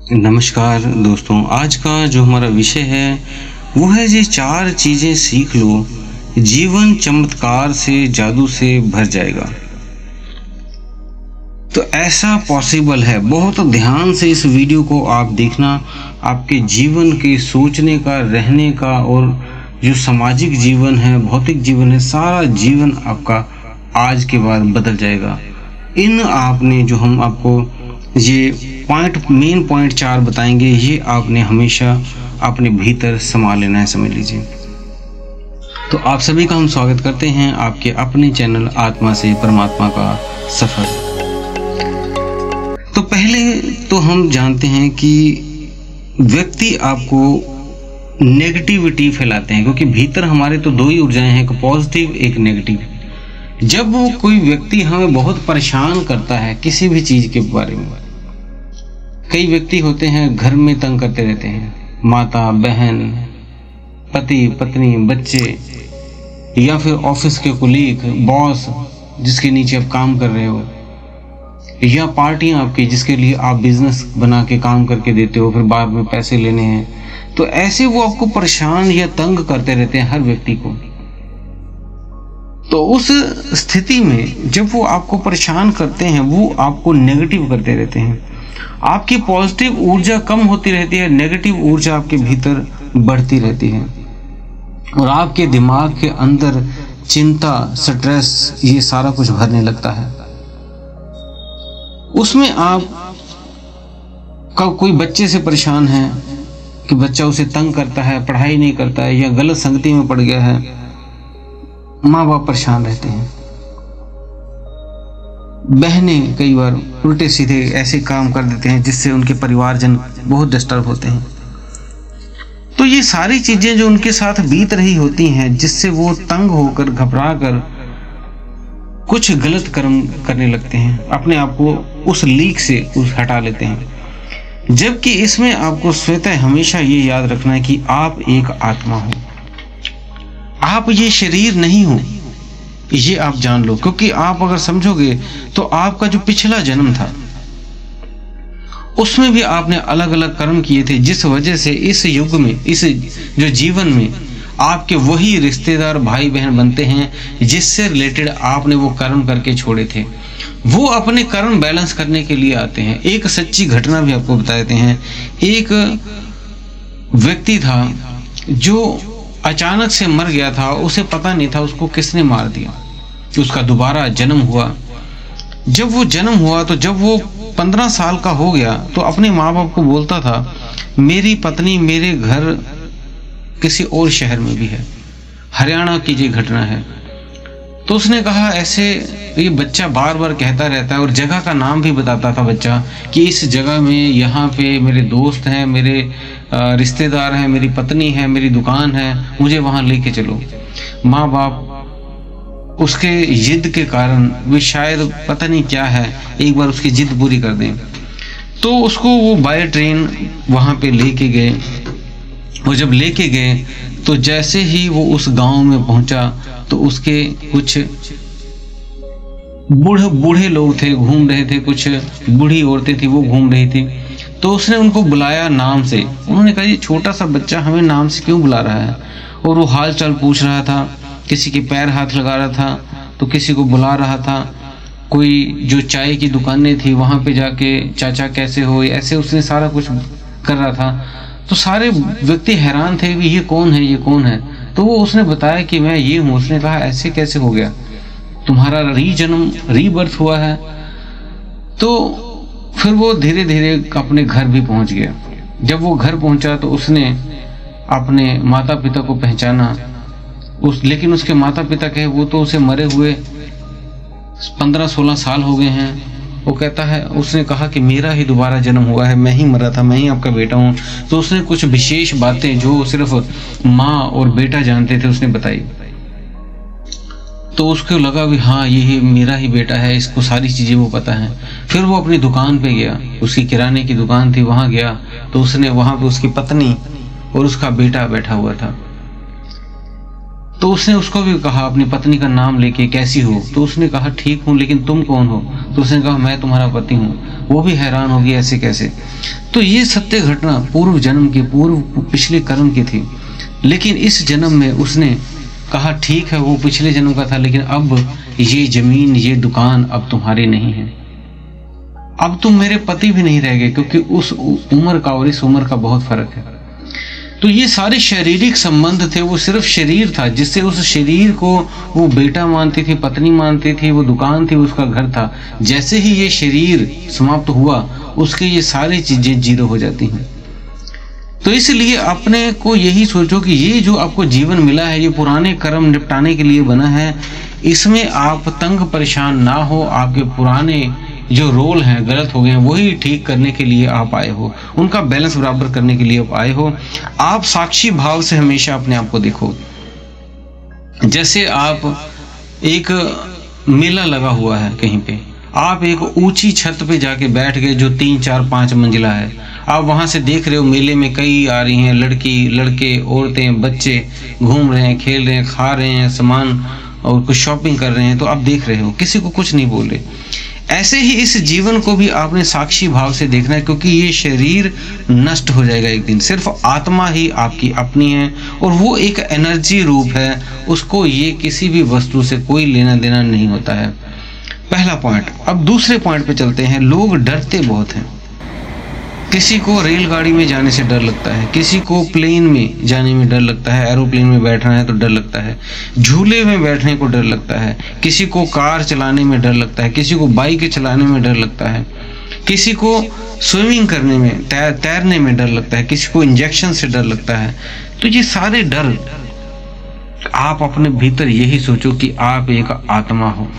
नमस्कार दोस्तों, आज का जो हमारा विषय है वो है जी 4 चीज़ें सीख लो, जीवन चमत्कार से जादू से भर जाएगा। तो ऐसा पॉसिबल है। बहुत ध्यान से इस वीडियो को आप देखना। आपके जीवन के सोचने का, रहने का और जो सामाजिक जीवन है, भौतिक जीवन है, सारा जीवन आपका आज के बाद बदल जाएगा। इन आपने जो हम आपको ये मेन पॉइंट 4 बताएंगे, ये आपने हमेशा अपने भीतर संभाल लेना है, समझ लीजिए। तो आप सभी का हम स्वागत करते हैं आपके अपने चैनल आत्मा से परमात्मा का सफर। तो पहले तो हम जानते हैं कि व्यक्ति आपको नेगेटिविटी फैलाते हैं, क्योंकि भीतर हमारे तो 2 ही ऊर्जाएं हैं, एक पॉजिटिव एक नेगेटिव। जब वो कोई व्यक्ति हमें बहुत परेशान करता है किसी भी चीज के बारे में, कई व्यक्ति होते हैं घर में तंग करते रहते हैं, माता बहन, पति पत्नी, बच्चे, या फिर ऑफिस के कुलीग, बॉस जिसके नीचे आप काम कर रहे हो, या पार्टियां आपकी जिसके लिए आप बिजनेस बना के काम करके देते हो, फिर बाद में पैसे लेने हैं। तो ऐसे वो आपको परेशान या तंग करते रहते हैं हर व्यक्ति को। तो उस स्थिति में जब वो आपको परेशान करते हैं, वो आपको नेगेटिव करते रहते हैं, आपकी पॉजिटिव ऊर्जा कम होती रहती है, नेगेटिव ऊर्जा आपके भीतर बढ़ती रहती है और आपके दिमाग के अंदर चिंता, स्ट्रेस, ये सारा कुछ भरने लगता है। उसमें आप कोई बच्चे से परेशान है कि बच्चा उसे तंग करता है, पढ़ाई नहीं करता है, या गलत संगति में पड़ गया है, माँ बाप परेशान रहते हैं। बहनें कई बार उल्टे सीधे ऐसे काम कर देते हैं जिससे उनके परिवारजन बहुत डिस्टर्ब होते हैं। तो ये सारी चीजें जो उनके साथ बीत रही होती हैं, जिससे वो तंग होकर, घबरा कर कुछ गलत कर्म करने लगते हैं, अपने आप को उस लीक से हटा लेते हैं। जबकि इसमें आपको स्वतः हमेशा ये याद रखना है कि आप एक आत्मा हो, आप ये शरीर नहीं हो, ये आप जान लो। क्योंकि आप अगर समझोगे तो आपका जो पिछला जन्म था उसमें भी आपने अलग अलग कर्म किए थे, जिस वजह से इस युग में, इस जो जीवन में आपके वही रिश्तेदार, भाई बहन बनते हैं जिससे रिलेटेड आपने वो कर्म करके छोड़े थे। वो अपने कर्म बैलेंस करने के लिए आते हैं। एक सच्ची घटना भी आपको बता देते हैं। एक व्यक्ति था जो अचानक से मर गया था, उसे पता नहीं था उसको किसने मार दिया। उसका दोबारा जन्म हुआ। जब वो जन्म हुआ तो जब वो 15 साल का हो गया तो अपने माँ बाप को बोलता था, मेरी पत्नी, मेरे घर किसी और शहर में भी है, हरियाणा की ये घटना है। तो उसने कहा, ऐसे ये बच्चा बार बार कहता रहता है और जगह का नाम भी बताता था बच्चा कि इस जगह में, यहाँ पे मेरे दोस्त हैं, मेरे रिश्तेदार हैं, मेरी पत्नी है, मेरी दुकान है, मुझे वहां लेके चलो। माँ बाप उसके जिद के कारण, वे शायद पता नहीं क्या है, एक बार उसकी जिद पूरी कर दें, तो उसको वो बाय ट्रेन वहां पे लेके गए। वो जब लेके गए तो जैसे ही वो उस गांव में पहुंचा तो उसके कुछ बूढ़े लोग थे, घूम रहे थे, कुछ बूढ़ी औरतें थी, वो घूम रही थी। तो उसने उनको बुलाया नाम से। उन्होंने कहा, ये छोटा सा बच्चा हमें नाम से क्यों बुला रहा है? और वो हाल चाल पूछ रहा था, किसी के पैर हाथ लगा रहा था, तो किसी को बुला रहा था। कोई जो चाय की दुकानें थी वहां पे जाके, चाचा कैसे हो, ऐसे उसने सारा कुछ कर रहा था। तो सारे व्यक्ति हैरान थे कि ये कौन है, ये कौन है? तो वो उसने बताया कि मैं ये हूँ। उसने कहा, ऐसे कैसे हो गया? तुम्हारा रीजन्म, रीबर्थ हुआ है। तो फिर वो धीरे धीरे अपने घर भी पहुंच गया। जब वो घर पहुंचा तो उसने अपने माता पिता को पहचाना। लेकिन उसके माता पिता कहे, वो तो उसे मरे हुए 15-16 साल हो गए हैं। वो कहता है, उसने कहा कि मेरा ही दोबारा जन्म हुआ है, मैं ही मरा था, मैं ही आपका बेटा हूँ। तो उसने कुछ विशेष बातें जो सिर्फ माँ और बेटा जानते थे उसने बताई। तो उसको लगा भी हाँ, ये मेरा ही बेटा है, इसको सारी चीजें वो पता है। फिर वो अपनी दुकान पे गया, उसकी किराने की दुकान थी, वहां गया तो उसने वहां पे उसकी पत्नी और उसका बेटा बैठा हुआ था। तो तो उसने उसको भी कहा अपनी पत्नी का नाम लेके, कैसी हो? तो उसने कहा ठीक हूँ, लेकिन तुम कौन हो? तो उसने कहा मैं तुम्हारा पति हूँ। वो भी हैरान हो गई, ऐसे कैसे? तो ये सत्य घटना पूर्व जन्म की, पूर्व पिछले कर्म की थी। लेकिन इस जन्म में उसने कहा ठीक है वो पिछले जन्म का था, लेकिन अब ये जमीन, ये दुकान अब तुम्हारी नहीं है, अब तुम मेरे पति भी नहीं रह गए, क्योंकि उस उम्र का और इस उम्र का बहुत फर्क है। तो ये सारे शारीरिक संबंध थे, वो सिर्फ शरीर था, जिससे उस शरीर को वो बेटा मानती थी, पत्नी मानती थी, वो दुकान थी, उसका घर था। जैसे ही ये शरीर समाप्त हुआ, उसके ये सारी चीजें जीरो हो जाती हैं। तो इसलिए अपने को यही सोचो कि ये जो आपको जीवन मिला है, ये पुराने कर्म निपटाने के लिए बना है। इसमें आप तंग परेशान ना हो, आपके पुराने जो रोल हैं गलत हो गए हैं, वही ठीक करने के लिए आप आए हो, उनका बैलेंस बराबर करने के लिए आप आए हो। आप साक्षी भाव से हमेशा अपने आप को देखो। जैसे आप एक मेला लगा हुआ है कहीं पे, आप एक ऊंची छत पे जाके बैठ गए जो 3, 4, 5 मंजिला है। आप वहां से देख रहे हो मेले में कई आ रही हैं लड़की, लड़के, औरतें, बच्चे घूम रहे हैं, खेल रहे हैं, खा रहे हैं सामान और कुछ शॉपिंग कर रहे हैं। तो आप देख रहे हो, किसी को कुछ नहीं बोल रहे। ऐसे ही इस जीवन को भी आपने साक्षी भाव से देखना है, क्योंकि ये शरीर नष्ट हो जाएगा एक दिन। सिर्फ आत्मा ही आपकी अपनी है और वो एक एनर्जी रूप है, उसको ये किसी भी वस्तु से कोई लेना देना नहीं होता है। पहला पॉइंट। अब दूसरे पॉइंट पे चलते हैं। लोग डरते बहुत हैं। किसी को रेलगाड़ी में जाने से डर लगता है, किसी को प्लेन में जाने में डर लगता है, एरोप्लेन में बैठना है तो डर लगता है, झूले में बैठने को डर लगता है, किसी को कार चलाने में डर लगता है, किसी को बाइक चलाने में डर लगता है, किसी को स्विमिंग करने में, तैरने में डर लगता है, किसी को इंजेक्शन से डर लगता है। तो ये सारे डर, आप अपने भीतर यही सोचो कि आप एक आत्मा हो।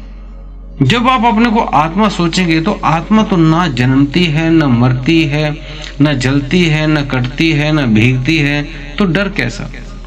जब आप अपने को आत्मा सोचेंगे तो आत्मा तो ना जन्मती है, ना मरती है, ना जलती है, ना कटती है, ना भीगती है, तो डर कैसा?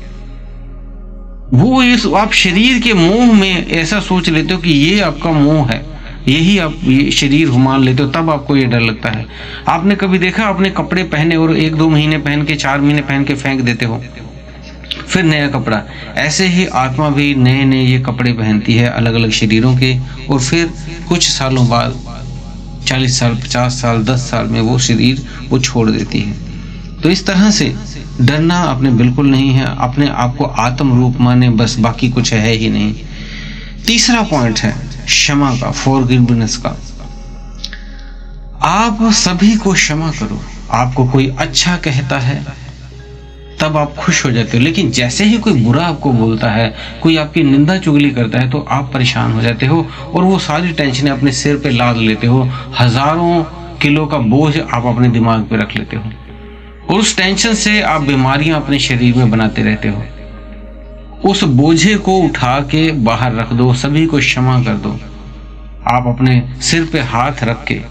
वो इस आप शरीर के मोह में ऐसा सोच लेते हो कि ये आपका मोह है, यही आप ये शरीर मान लेते हो, तब आपको ये डर लगता है। आपने कभी देखा आपने कपड़े पहने और 1-2 महीने पहन के, 4 महीने पहन के फेंक देते हो, फिर नया कपड़ा। ऐसे ही आत्मा भी नए नए ये कपड़े पहनती है अलग अलग शरीरों के, और फिर कुछ सालों बाद 40 साल, 50 साल, 10 साल में वो शरीर वो छोड़ देती है। तो इस तरह से डरना अपने बिल्कुल नहीं है। अपने आप को आत्म रूप माने, बस, बाकी कुछ है ही नहीं। तीसरा पॉइंट है क्षमा का, फॉरगिवनेस का। आप सभी को क्षमा करो। आपको कोई अच्छा कहता है तब आप खुश हो जाते हो, लेकिन जैसे ही कोई बुरा आपको बोलता है, कोई आपकी निंदा चुगली करता है, तो आप परेशान हो जाते हो और वो सारी टेंशनें अपने सिर पे लाद लेते हो। हजारों किलो का बोझ आप अपने दिमाग पे रख लेते हो और उस टेंशन से आप बीमारियां अपने शरीर में बनाते रहते हो। उस बोझे को उठा के बाहर रख दो, सभी को क्षमा कर दो। आप अपने सिर पे हाथ रख के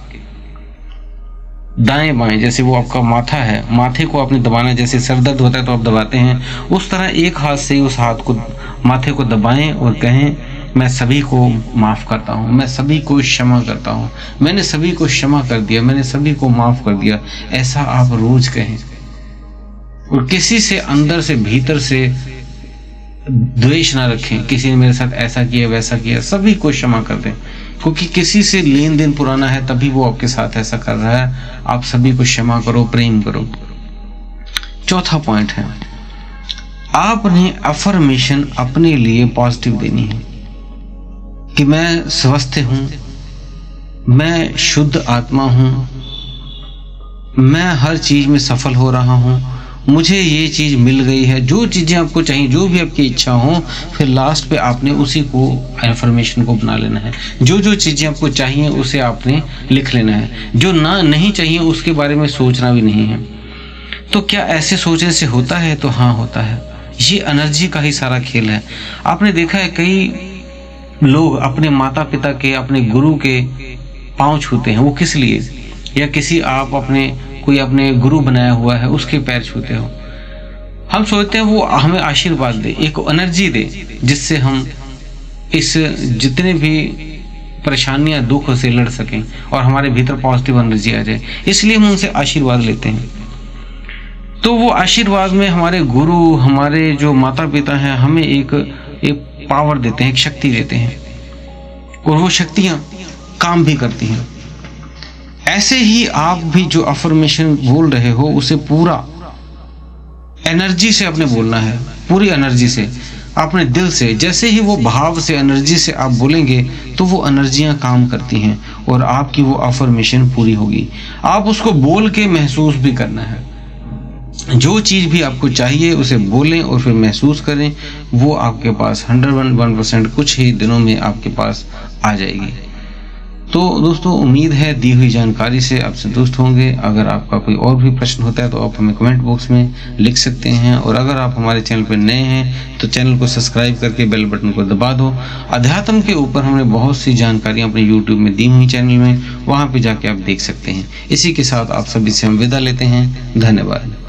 दाएं बाएं, जैसे वो आपका माथा है, माथे को आपने दबाना, जैसे सर दर्द होता है तो आप दबाते हैं, उस तरह एक हाथ से उस हाथ को, माथे को दबाएं और कहें मैं सभी को माफ करता हूं, मैं सभी को क्षमा करता हूं, मैंने सभी को क्षमा कर दिया, मैंने सभी को माफ कर दिया। ऐसा आप रोज कहें और किसी से अंदर से, भीतर से द्वेष ना रखें। किसी ने मेरे साथ ऐसा किया, वैसा किया, सभी को क्षमा कर दें, क्योंकि किसी से लेन देन पुराना है तभी वो आपके साथ ऐसा कर रहा है। आप सभी को क्षमा करो, प्रेम करो। चौथा पॉइंट है, आपने अफर्मेशन अपने लिए पॉजिटिव देनी है कि मैं स्वस्थ हूं, मैं शुद्ध आत्मा हूं, मैं हर चीज में सफल हो रहा हूं, मुझे ये चीज मिल गई है। जो चीजें आपको चाहिए, जो भी आपकी इच्छा हो, फिर लास्ट पे आपने उसी को, अफर्मेशन को बना लेना है। जो जो चीजें आपको चाहिए उसे आपने लिख लेना है। जो ना नहीं चाहिए उसके बारे में सोचना भी नहीं है। तो क्या ऐसे सोचने से होता है? तो हाँ, होता है। ये एनर्जी का ही सारा खेल है। आपने देखा है कई लोग अपने माता पिता के, अपने गुरु के पांव छूते हैं। वो किस लिए? या किसी आप अपने कोई अपने गुरु बनाया हुआ है उसके पैर छूते हो। हम सोचते हैं वो हमें आशीर्वाद दे, एक एनर्जी दे, जिससे हम इस जितने भी परेशानियां, दुख से लड़ सकें और हमारे भीतर पॉजिटिव एनर्जी आ जाए। इसलिए हम उनसे आशीर्वाद लेते हैं। तो वो आशीर्वाद में हमारे गुरु, हमारे जो माता पिता हैं, हमें एक पावर देते हैं, एक शक्ति देते हैं, और वो शक्तियां काम भी करती हैं। ऐसे ही आप भी जो अफर्मेशन बोल रहे हो उसे पूरा एनर्जी से आपने बोलना है, पूरी एनर्जी से, अपने दिल से। जैसे ही वो भाव से, एनर्जी से आप बोलेंगे तो वो एनर्जियां काम करती हैं और आपकी वो अफर्मेशन पूरी होगी। आप उसको बोल के महसूस भी करना है। जो चीज़ भी आपको चाहिए उसे बोलें और फिर महसूस करें, वो आपके पास 101% कुछ ही दिनों में आपके पास आ जाएगी। तो दोस्तों, उम्मीद है दी हुई जानकारी से आप संतुष्ट होंगे। अगर आपका कोई और भी प्रश्न होता है तो आप हमें कमेंट बॉक्स में लिख सकते हैं, और अगर आप हमारे चैनल पर नए हैं तो चैनल को सब्सक्राइब करके बेल बटन को दबा दो। अध्यात्म के ऊपर हमने बहुत सी जानकारियां अपने यूट्यूब में दी हुई चैनल में, वहां पे जाके आप देख सकते हैं। इसी के साथ आप सभी से हम विदा लेते हैं। धन्यवाद।